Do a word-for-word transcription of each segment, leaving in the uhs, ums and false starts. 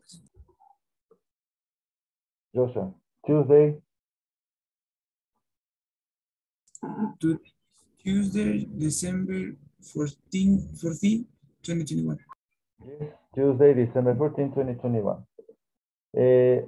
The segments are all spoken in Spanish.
Joshua, Tuesday. To Tuesday, December fourteenth, fourteenth, twenty twenty-one. Yes, Tuesday, December fourteenth, twenty twenty-one. Uh,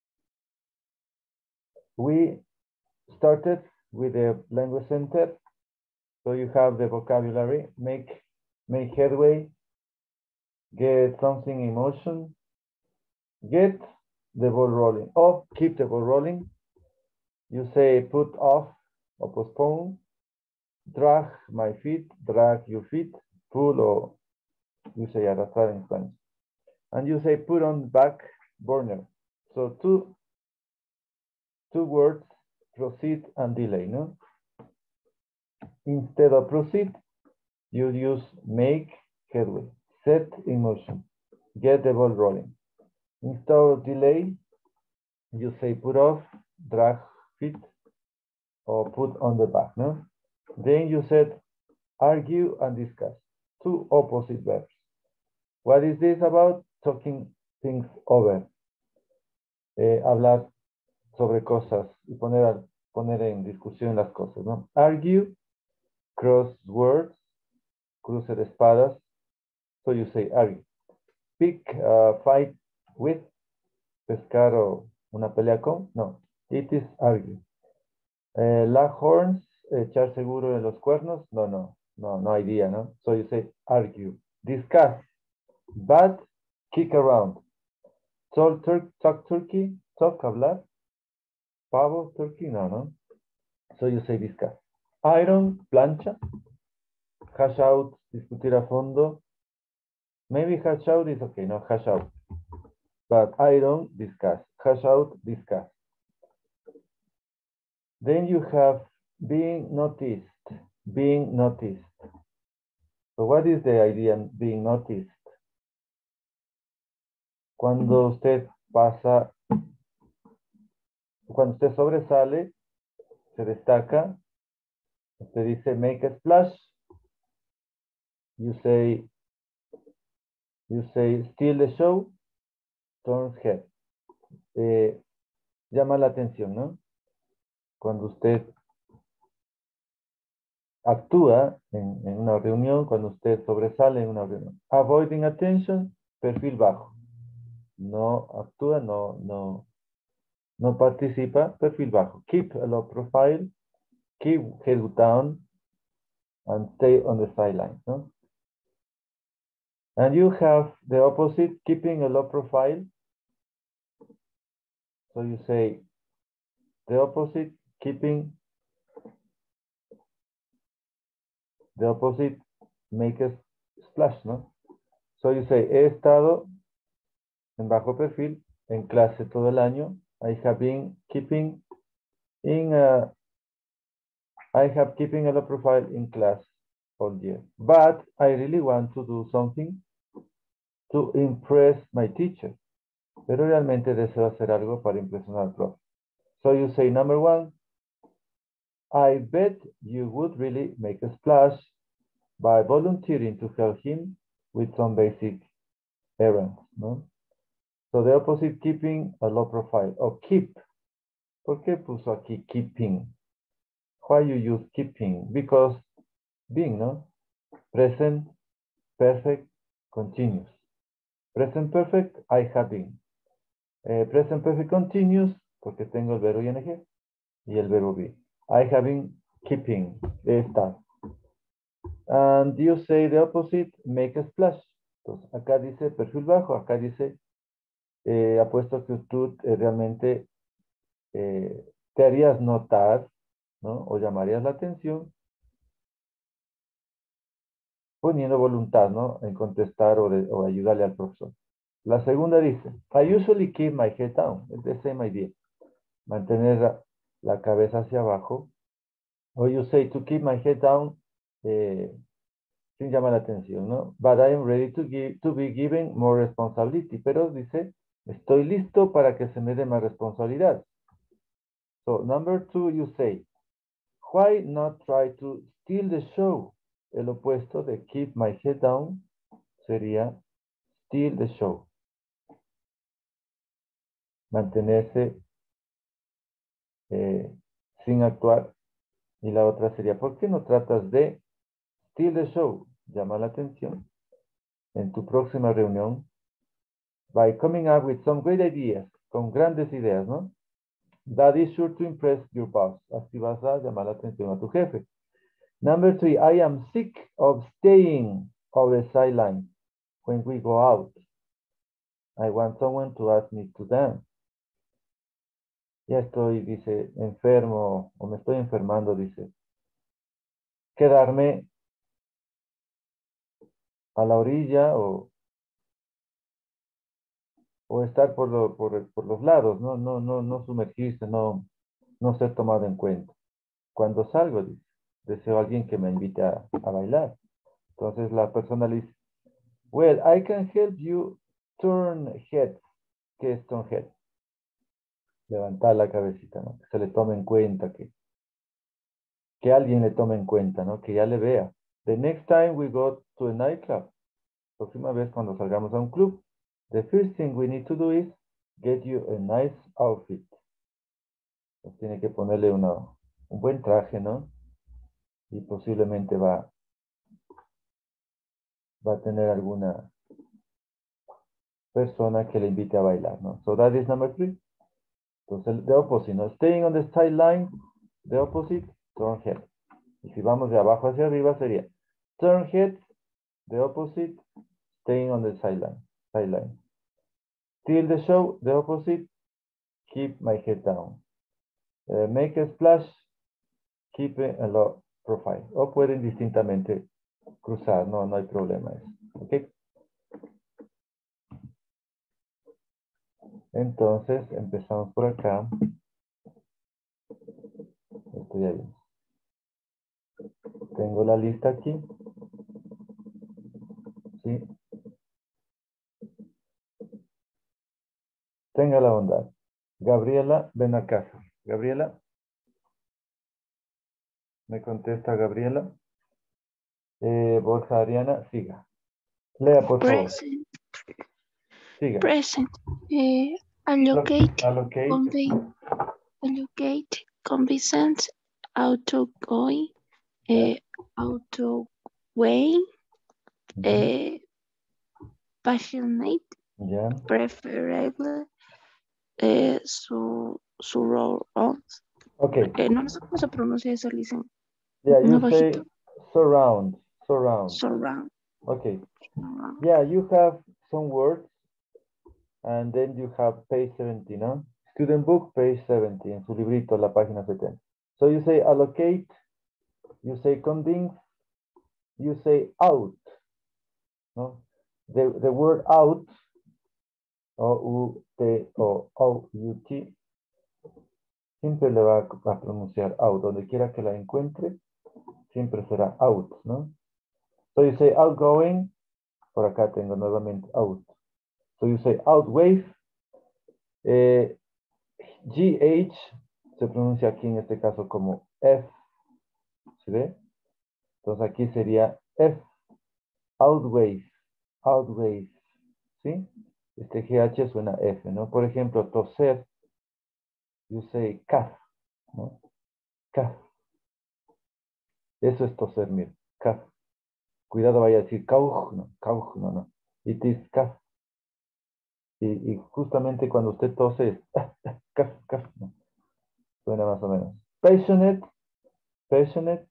we started with the language center. So you have the vocabulary, make, make headway, get something in motion, get the ball rolling, or keep the ball rolling. You say put off or postpone, drag my feet, drag your feet, pull, or you say arrastrar in Spanish. And you say put on back burner. So two, two words, proceed and delay, no? Instead of proceed, you use make headway, set in motion, get the ball rolling. Instead of delay, you say put off, drag feet, or put on the back, no? Then you said argue and discuss, two opposite verbs. What is this about? Talking things over. Eh, hablar sobre cosas y poner, poner en discusión las cosas, ¿no? Argue, cross words, cruce de espadas. So you say argue. Pick, uh, fight with, pescar o una pelea con. No, it is argue. Uh, lock horns, echar seguro de los cuernos. No, no, no, no idea, no? So you say argue. Discuss, but kick around. Talk, tur talk turkey, talk, hablar. Pavo, turkey, no, no. So you say discuss. Iron, plancha. Hash out, discutir a fondo. Maybe hash out is okay, no, hash out. But iron, discuss. Hash out, discuss. Then you have being noticed. Being noticed. So what is the idea of being noticed? Cuando usted pasa, cuando usted sobresale, se destaca, usted dice make a splash. You say, you say steal the show, turns head. Eh, llama la atención, ¿no? Cuando usted actúa en, en una reunión, cuando usted sobresale en una reunión. Avoiding attention, perfil bajo. No actúa, no, no, no participa, perfil bajo. Keep a low profile, keep head down, and stay on the sideline, ¿no? And you have the opposite, keeping a low profile. So you say the opposite, keeping the opposite, make a splash, ¿no? So you say, he estado en bajo perfil en clase todo el año. I have been keeping in a, I have keeping a low profile in class all year. But I really want to do something to impress my teacher. Pero realmente deseo hacer algo para impresionar al profe. So you say number one, I bet you would really make a splash by volunteering to help him with some basic errands, no? So the opposite, keeping a low profile, or keep. ¿Por qué puso aquí keeping? Why you use keeping? Because being, no? Present, perfect, continuous. Present perfect, I have been. Eh, present perfect continuous, porque tengo el verbo ing y el verbo be. I have been keeping, está. And you say the opposite, make a splash. Entonces, acá dice perfil bajo, acá dice, eh, apuesto que tú eh, realmente eh, te harías notar, ¿no? O llamarías la atención poniendo voluntad, ¿no? En contestar o, de, o ayudarle al profesor. La segunda dice, I usually keep my head down. Es the same idea. Mantener la, la cabeza hacia abajo. O you say to keep my head down, eh, sin llamar la atención, ¿no? But I am ready to, give, to be given more responsibility. Pero dice, estoy listo para que se me dé más responsabilidad. So, number two, you say, why not try to steal the show? El opuesto de keep my head down sería steal the show. mantenerse eh, sin actuar. Y la otra sería, ¿por qué no tratas de steal the show? Llama la atención en tu próxima reunión by coming up with some great ideas, con grandes ideas, ¿no? That is sure to impress your boss. Así vas a llamar la atención a tu jefe. Number three, I am sick of staying on the sideline when we go out. I want someone to ask me to dance. Ya estoy, dice, enfermo, o me estoy enfermando, dice. Quedarme a la orilla o, o estar por, lo, por, por los lados, ¿no? No, no, no sumergirse, no, no ser tomado en cuenta. Cuando salgo, dice, deseo a alguien que me invite a, a bailar. Entonces la persona le dice, well, I can help you turn heads. ¿Qué es turn head? Levantar la cabecita, ¿no? Que se le tome en cuenta, que, que alguien le tome en cuenta, ¿no? Que ya le vea. The next time we go to a nightclub, próxima vez cuando salgamos a un club, the first thing we need to do is get you a nice outfit. Pues tiene que ponerle una, un buen traje, ¿no? Y posiblemente va, va a tener alguna persona que le invite a bailar, ¿no? So that is number three. Entonces, the opposite, ¿no? Staying on the sideline, the opposite, turn head. Y si vamos de abajo hacia arriba sería turn head, the opposite, staying on the sideline. sideline. Steal the show, the opposite, keep my head down. Uh, make a splash, keep a low profile. O pueden distintamente cruzar, no, no hay problema eso. ¿Ok? Entonces, empezamos por acá. Estoy ahí. Tengo la lista aquí. ¿Sí? Tenga la bondad. Gabriela, ven a casa. Gabriela. Me contesta Gabriela. Eh, Borja Ariana, siga. Lea, por favor. Present. Siga. Present. Eh, allocate. Allocate. Convey. Allocate. Convicent. Outgoing. Eh, outgoing. Ujú. Eh, passionate. Ya. Preferable. Eh, su, surround. Ok. Eh, no sé cómo se pronuncia eso, Listen. Yeah, you No say bajito. surround. Surround. Surround. Okay. Surround. Yeah, you have some words. And then you have page seventeen, ¿no? Student book, page seventeen, en su librito, la página setenta. So you say allocate, you say convince, you say out, ¿no? The, the word out, O U T o O U T, siempre le va a pronunciar out. Donde quiera que la encuentre, siempre será out, ¿no? So you say outgoing, por acá tengo nuevamente out. So you say outwave, eh, G H se pronuncia aquí en este caso como F, ¿se ve? Entonces aquí sería F, outwave, outwave, ¿sí? Este G H suena F, ¿no? Por ejemplo, toser, you say cough, ¿no? Cough. Eso es toser, mira, cough. Cuidado, vaya a decir cough, no, cough, no, no. It is cough. Y, y justamente cuando usted tose es cough, cough, no. Suena más o menos. Passionate, passionate,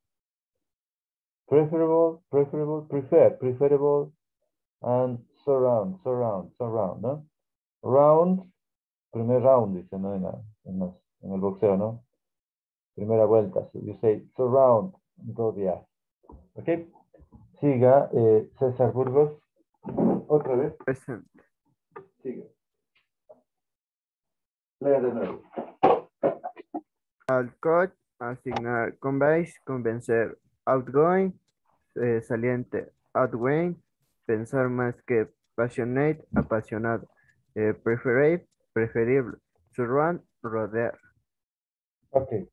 preferable, preferable, prefer, preferable, and surround, surround, surround, ¿no? Round, primer round, dice, ¿no? En, la, en, los, en el boxeo, ¿no? Primera vuelta, so you say surround, rodear. ¿Ok? Siga, eh, César Burgos. Otra vez. Present. Siga. Lea de nuevo. Al coach, asignar, conveys, convencer, outgoing, eh, saliente, outgoing, pensar más que passionate, apasionado, eh, preferable, preferible, surround, rodear. Okay.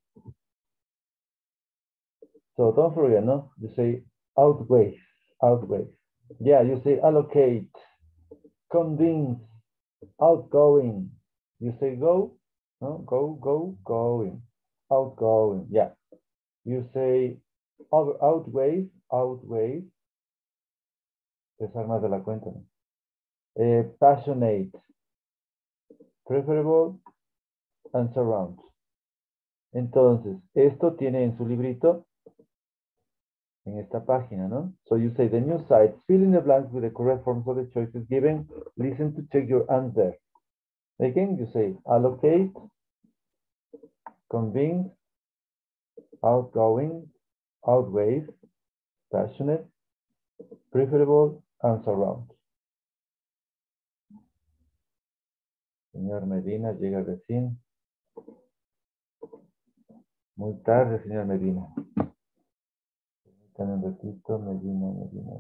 So don't forget, no? You say outweigh, outweigh. Yeah, you say allocate, convince, outgoing, You say go, no? Go, go, going. Outgoing, yeah. You say over, outweigh, outweigh. Pesar más de la cuenta, ¿no? Eh, passionate, preferable, and surround. Entonces, esto tiene en su librito, en esta página, ¿no? So you say the new site, fill in the blanks with the correct forms of the choices given. Listen to check your answer. Again, you say allocate, convince, outgoing, outweigh, passionate, preferable, and surround. Señor Medina llega recién. Muy tarde, señor Medina. Permítame un ratito, Medina, Medina,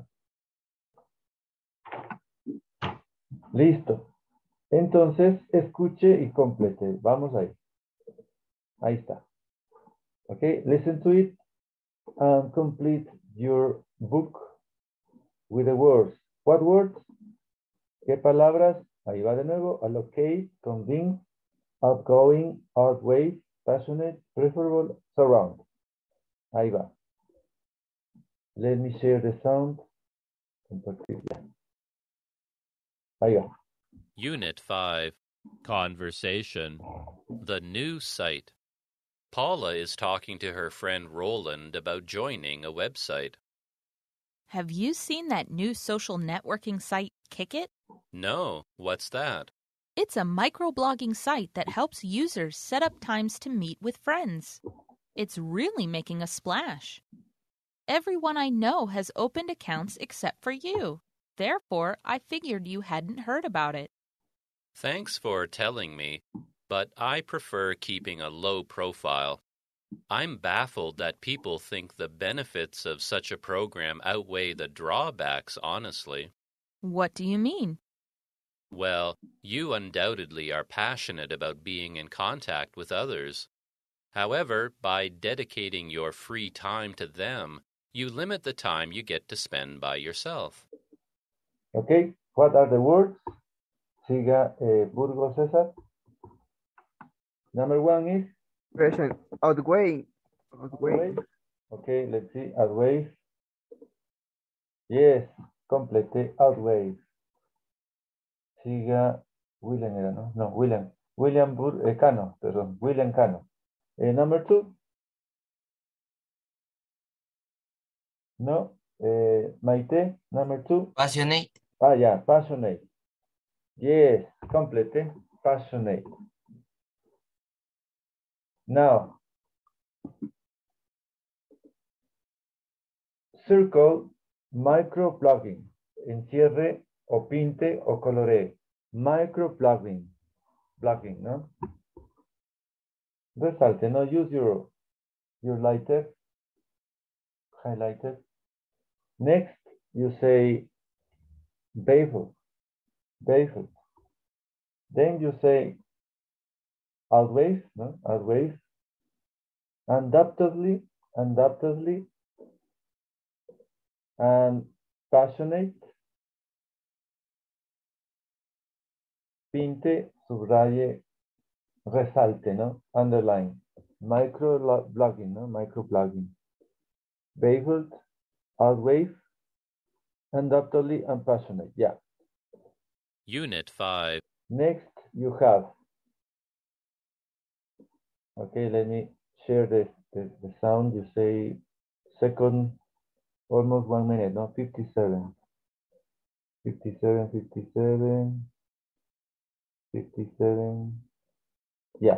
Medina. Listo. Entonces, escuche y complete. Vamos ahí. Ahí está. Okay, listen to it and complete your book with the words. What words? ¿Qué palabras? Ahí va de nuevo. Allocate, convince, outgoing, outweigh, passionate, preferable, surround. Ahí va. Let me share the sound. Compartirla. Ahí va. Unit five, Conversation. The new site. Paula is talking to her friend Roland about joining a website. Have you seen that new social networking site, Kick It? No, what's that? It's a microblogging site that helps users set up times to meet with friends. It's really making a splash. Everyone I know has opened accounts except for you. Therefore, I figured you hadn't heard about it. Thanks for telling me, but I prefer keeping a low profile. I'm baffled that people think the benefits of such a program outweigh the drawbacks, honestly. What do you mean? Well, you undoubtedly are passionate about being in contact with others. However, by dedicating your free time to them, you limit the time you get to spend by yourself. Okay, what are the words? Siga eh, Burgos César. Number one is? Present. Outweigh. Outweigh. Okay, let's see. Outweigh. Yes, complete. Outweigh. Siga William era, ¿no? No, William. William Bur eh, Cano, perdón. William Cano. Eh, number two. No. Eh, Maite, number two. Passionate. Ah, yeah, passionate. Yes, complete. Passionate. Now, circle, microplugging. Encierre o pinte o coloree. Microplugging. Plugging, ¿no? Resalte, no? Use your, your lighter. Highlighter. Next, you say baffled. Baffled. Then you say outweigh, no? Outweigh. Undoubtedly, undoubtedly. And passionate. Pinte, subraye, resalte, ¿no? Underline. Micro-blogging, ¿no? Micro-blogging. Baffled, outweigh, undoubtedly, and passionate. Yeah. Unit five. Next, you have. Okay, let me share the, the, the sound. You say second, almost one minute, no? fifty-seven. fifty-seven, fifty-seven. fifty-seven. Yeah.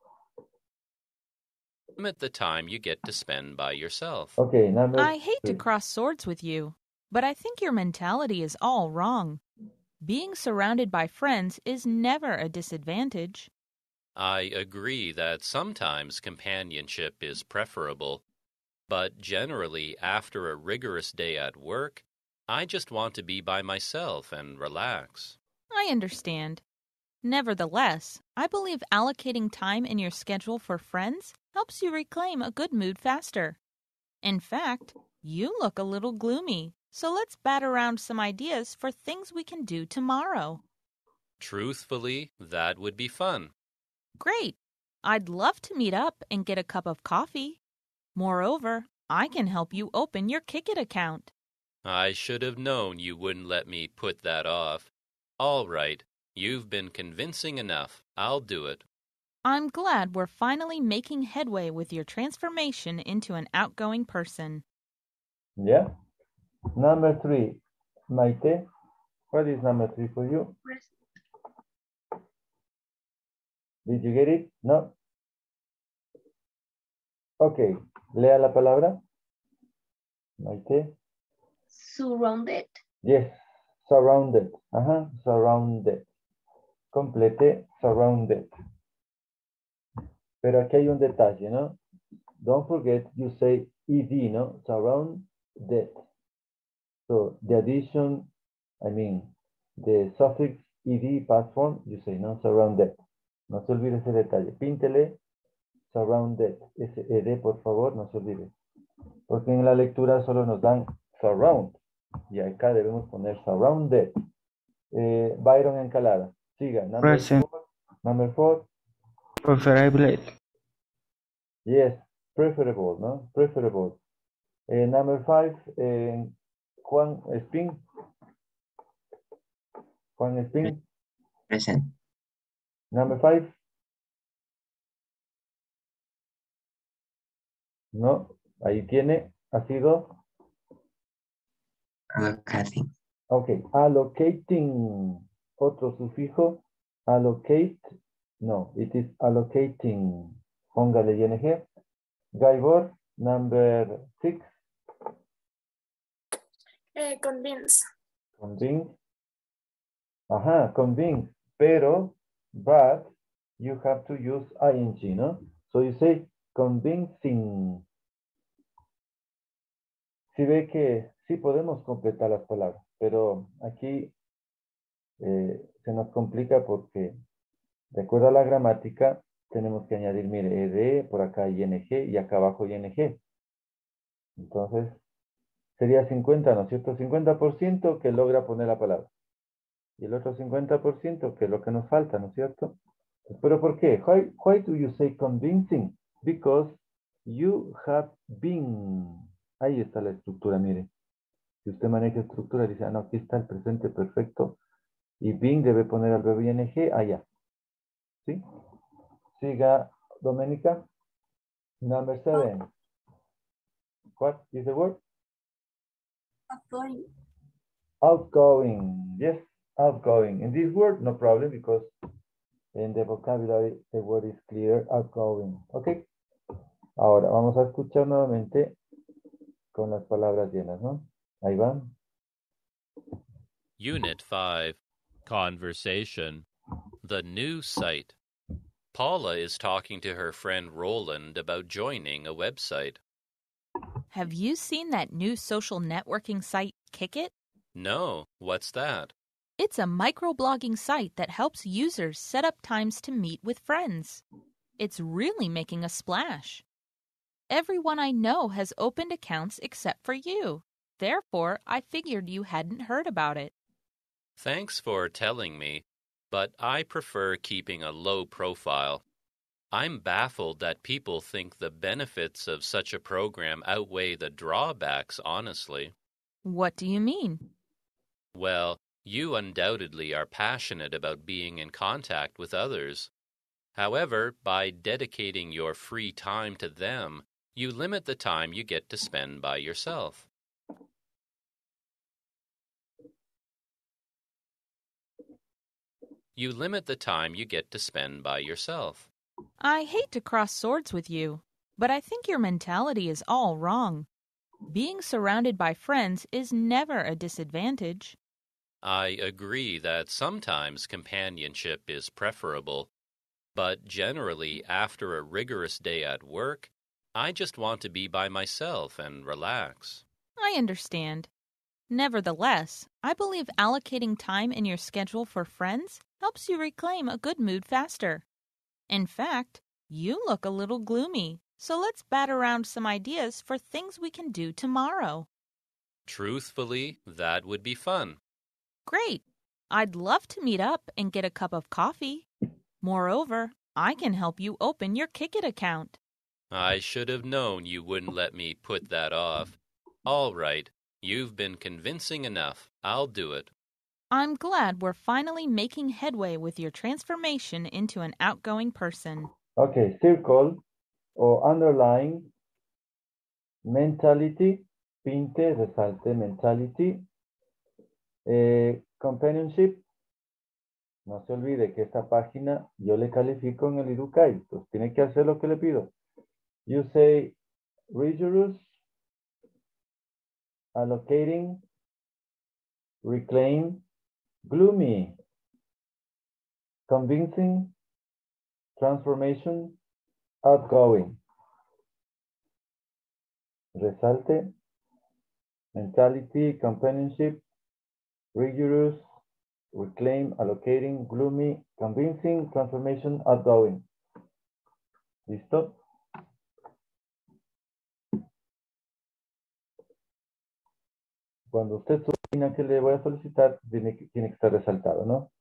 Limit the time you get to spend by yourself. Okay, number I hate three. to cross swords with you, but I think your mentality is all wrong. Being surrounded by friends is never a disadvantage. I agree that sometimes companionship is preferable, but generally after a rigorous day at work, I just want to be by myself and relax. I understand. Nevertheless, I believe allocating time in your schedule for friends helps you reclaim a good mood faster. In fact, you look a little gloomy, so let's bat around some ideas for things we can do tomorrow. Truthfully, that would be fun. Great. I'd love to meet up and get a cup of coffee. Moreover, I can help you open your Kickit account. I should have known you wouldn't let me put that off. All right, you've been convincing enough. I'll do it. I'm glad we're finally making headway with your transformation into an outgoing person. Yeah. Number three, Maite. What is number three for you? Did you get it? No. Okay. Lea la palabra. Maite. Surrounded. Yes. Surrounded. Ajá. Surrounded. Complete. Surrounded. Pero aquí hay un detalle, ¿no? Don't forget you say ed, ¿no? Surrounded. So the addition, I mean, the suffix ed past form, you say, no, surrounded. No se olvide ese detalle. Píntele surrounded. Ese ed, por favor, no se olvide. Porque en la lectura solo nos dan surround. Y acá debemos poner surrounded. Eh, Byron Encalada. Siga. Number Present. four. Number four. Preferable. Yes. Preferable, ¿no? Preferable. Eh, number five. Eh, Juan Espín. Juan Espín. Present. Number five. No, ahí tiene, ha sido. Allocating. Ok, allocating. Otro sufijo. Allocate. No, it is allocating. Póngale ing. Gaibor, number six. Eh, convince. Convince. Ajá, convince. Pero, but, you have to use ing, ¿no? So you say convincing. Si ve que sí podemos completar las palabras, pero aquí eh, se nos complica porque, de acuerdo a la gramática, tenemos que añadir, mire, ed, por acá ing y acá abajo ing. Entonces, sería cincuenta, ¿no es cierto? cincuenta por ciento que logra poner la palabra. Y el otro cincuenta por ciento que es lo que nos falta, ¿no es cierto? ¿Pero por qué? Why, why do you say convincing? Because you have been. Ahí está la estructura, mire. Si usted maneja estructura, dice, ah, no, aquí está el presente perfecto. Y been debe poner al verbo ing allá. ¿Sí? Siga, Doménica. Number seven. What is the word? Outgoing. Outgoing. Yes, outgoing. In this word, no problem, because in the vocabulary, the word is clear, outgoing. Okay. Ahora, vamos a escuchar nuevamente con las palabras llenas, ¿no? Ahí van. Unit five. Conversation. The new site. Paula is talking to her friend Roland about joining a website. Have you seen that new social networking site, Kickit? No, what's that? It's a microblogging site that helps users set up times to meet with friends. It's really making a splash. Everyone I know has opened accounts except for you. Therefore, I figured you hadn't heard about it. Thanks for telling me, but I prefer keeping a low profile. I'm baffled that people think the benefits of such a program outweigh the drawbacks, honestly. What do you mean? Well, you undoubtedly are passionate about being in contact with others. However, by dedicating your free time to them, you limit the time you get to spend by yourself. You limit the time you get to spend by yourself. I hate to cross swords with you, but I think your mentality is all wrong. Being surrounded by friends is never a disadvantage. I agree that sometimes companionship is preferable, but generally after a rigorous day at work, I just want to be by myself and relax. I understand. Nevertheless, I believe allocating time in your schedule for friends helps you reclaim a good mood faster. In fact, you look a little gloomy, so let's bat around some ideas for things we can do tomorrow. Truthfully, that would be fun. Great. I'd love to meet up and get a cup of coffee. Moreover, I can help you open your Kickit account. I should have known you wouldn't let me put that off. All right, you've been convincing enough. I'll do it. I'm glad we're finally making headway with your transformation into an outgoing person. Okay, circle o underline mentality, pinte, resalte, mentality, eh, companionship. No se olvide que esta página yo le califico en el Educay, entonces tiene que hacer lo que le pido. You say rigorous, allocating, reclaim, gloomy, convincing, transformation, outgoing. Resalte, mentality, companionship, rigorous, reclaim, allocating, gloomy, convincing, transformation, outgoing. ¿Listo? Cuando usted subordina que le voy a solicitar, tiene que, tiene que estar resaltado, ¿no?